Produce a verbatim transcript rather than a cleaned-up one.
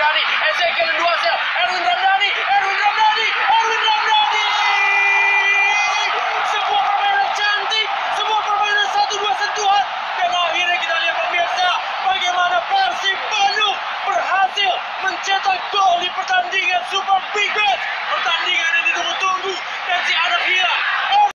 Ramdhani, Ezekiel Enduasel, Erwin Ramdhani, Erwin Ramdhani, Erwin Ramdhani. Sebuah permainan cantik, sebuah permainan satu dua sentuhan, dan akhirnya kita lihat pemirsa bagaimana Persib Bandung berhasil mencetak gol di pertandingan Super Big Match, pertandingan yang ditunggu-tunggu dan si anak hilang